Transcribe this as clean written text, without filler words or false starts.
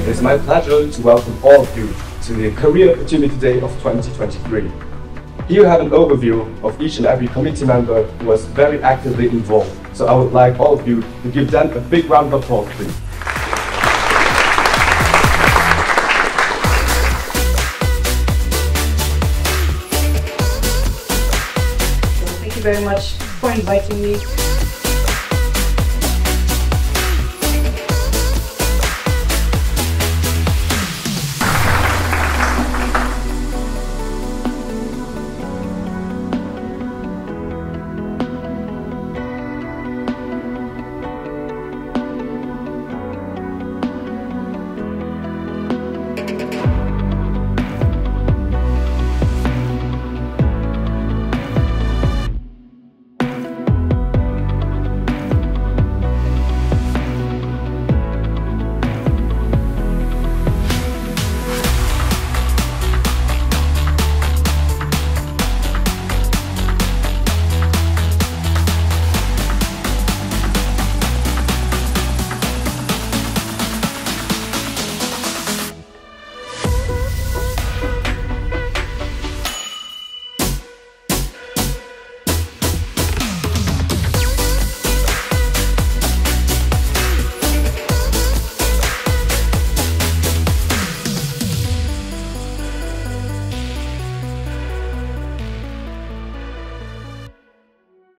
It's my pleasure to welcome all of you to the Career Opportunity Day of 2023. Here you have an overview of each and every committee member who was very actively involved. So I would like all of you to give them a big round of applause, please. Thank you very much for inviting me.